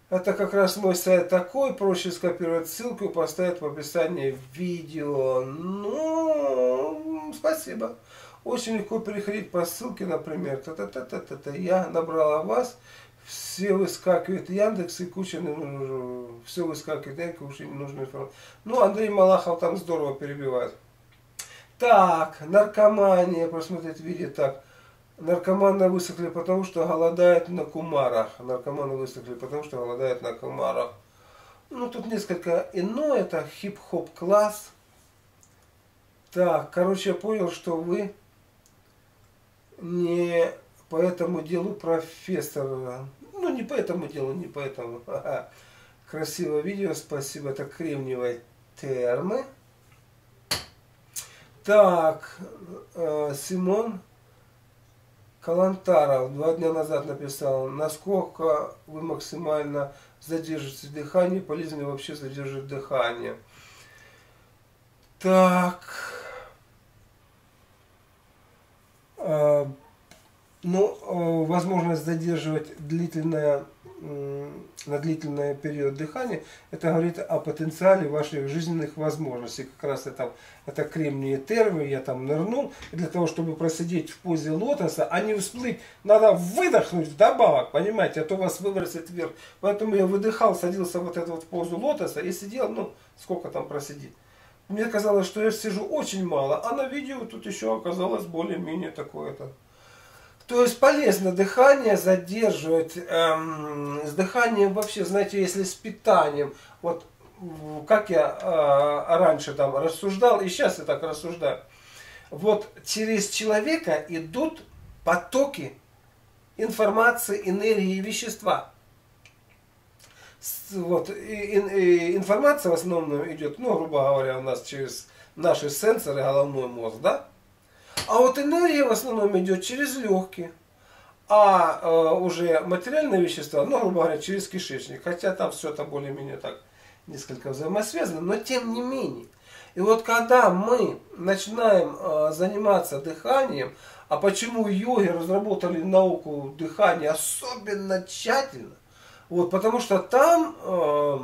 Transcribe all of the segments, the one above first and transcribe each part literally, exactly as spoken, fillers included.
Это как раз мой сайт такой, проще скопировать ссылку и поставить в описании видео. Ну, спасибо. Очень легко переходить по ссылке, например. Та-та-та-та-та. Я набрала вас, все выскакивает Яндекс и куча, все выскакивает Яндекс, куча ненужной информации. Ну, Андрей Малахов там здорово перебивает. Так, наркомания, просмотреть видео, так. Наркоманы высохли потому, что голодают на кумарах. Наркоманы высохли потому, что голодают на кумарах. Ну, тут несколько иное, это хип-хоп класс. Так, короче, я понял, что вы не по этому делу профессор. Ну, не по этому делу, не по этому. Ага. Красивое видео, спасибо. Это кремниевые термы. Так, э, Симон Калантаров два дня назад написал, насколько вы максимально задержите дыхание, полезно ли вообще задерживать дыхание. Так, э, ну, возможность задерживать длительное, на длительный период дыхания, это говорит о потенциале ваших жизненных возможностей. Как раз это, это кремниевые термы, я там нырнул. И для того, чтобы просидеть в позе лотоса, а не всплыть, надо выдохнуть вдобавок, понимаете, а то вас выбросит вверх. Поэтому я выдыхал, садился вот эту вот в позу лотоса и сидел, ну, сколько там просидеть. Мне казалось, что я сижу очень мало, а на видео тут еще оказалось более-менее такое-то. То есть полезно дыхание задерживать. Эм, с дыханием вообще, знаете, если с питанием, вот как я э, раньше там рассуждал, и сейчас я так рассуждаю, вот через человека идут потоки информации, энергии и вещества. Вот, и, и, информация в основном идет, ну, грубо говоря, у нас через наши сенсоры, головной мозг, да? А вот энергия в основном идет через легкие, а э, уже материальные вещества, ну, грубо говоря, через кишечник. Хотя там все это более-менее так несколько взаимосвязано, но тем не менее. И вот когда мы начинаем э, заниматься дыханием, а почему йоги разработали науку дыхания особенно тщательно, вот, потому что там э,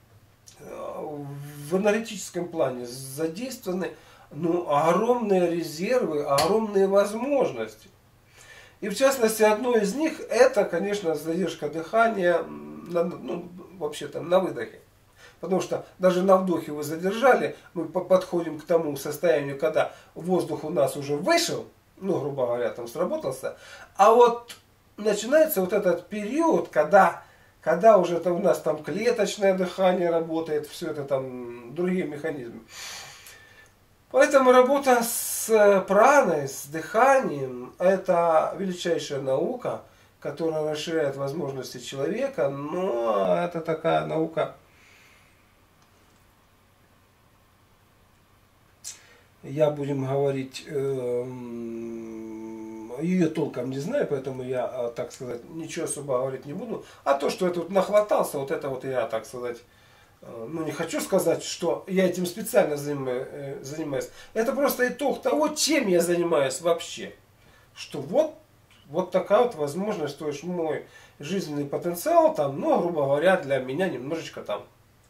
в энергетическом плане задействованы, ну, огромные резервы, огромные возможности. И в частности, одно из них это, конечно, задержка дыхания, на, ну, вообще там на выдохе. Потому что даже на вдохе вы задержали, мы подходим к тому состоянию, когда воздух у нас уже вышел, ну, грубо говоря, там сработался, а вот начинается вот этот период, когда, когда уже это у нас там клеточное дыхание работает, все это там, другие механизмы. Поэтому работа с праной, с дыханием, это величайшая наука, которая расширяет возможности человека, но это такая наука, я, будем говорить, ее толком не знаю, поэтому я, так сказать, ничего особо говорить не буду. А то, что я тут нахватался, вот это вот я, так сказать, ну, не хочу сказать, что я этим специально занимаюсь. Это просто итог того, чем я занимаюсь вообще. Что вот, вот такая вот возможность, то есть мой жизненный потенциал там, ну, грубо говоря, для меня немножечко там,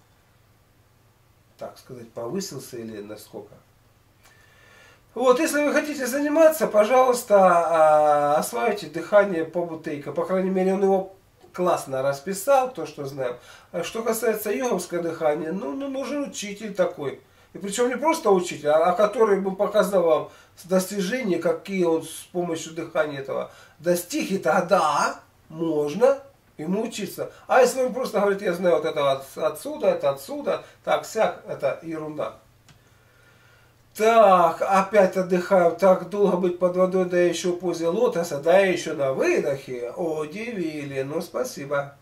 так сказать, повысился или насколько. Вот, если вы хотите заниматься, пожалуйста, осваивайте дыхание по Бутейко. По крайней мере, он его классно расписал, то, что знаем. А что касается йоговского дыхания, ну, ну, нужен учитель такой. И причем не просто учитель, а, а который бы показал вам достижения, какие он с помощью дыхания этого достиг. И тогда можно ему учиться. А если он просто говорит, я знаю вот это от, отсюда, это отсюда, так, сяк, это ерунда. Так, опять отдыхаем. Так долго быть под водой, да еще в позе лотоса, да еще на выдохе. Удивили. Ну, спасибо.